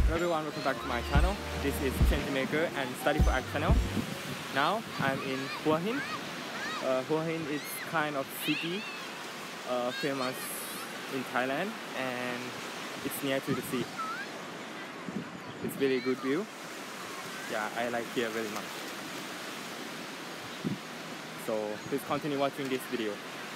Hello everyone, welcome back to my channel. This is Changemaker and Study for Art channel. Now I'm in Hua Hin. Hua Hin is kind of city famous in Thailand, and it's near to the sea. It's really good view. Yeah, I like here very much. So please continue watching this video.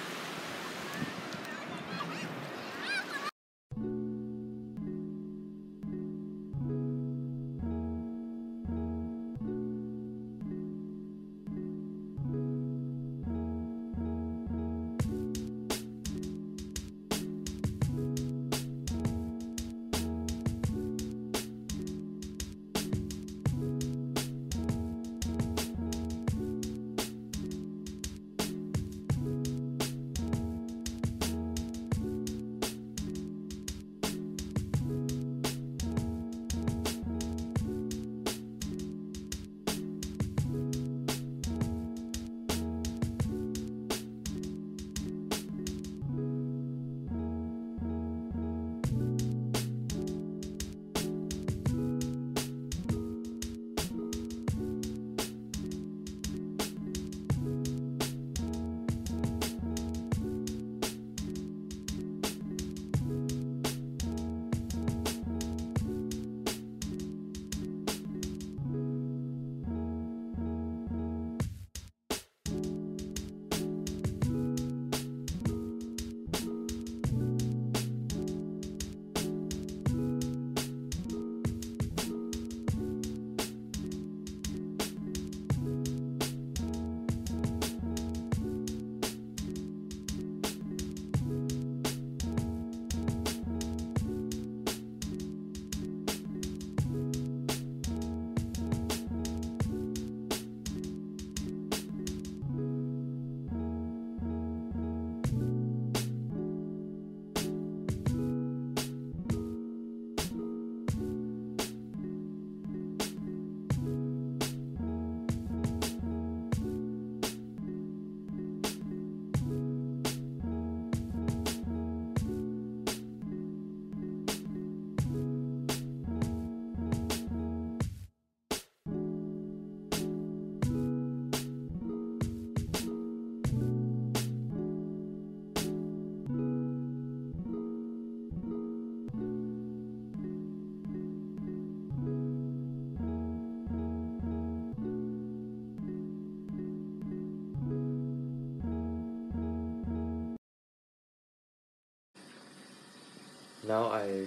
Now I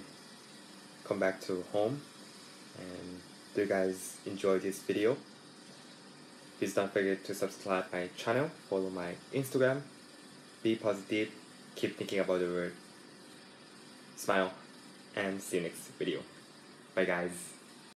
come back to home, and do you guys enjoy this video? Please don't forget to subscribe my channel, follow my Instagram, be positive, keep thinking about the world, smile, and see you next video. Bye guys.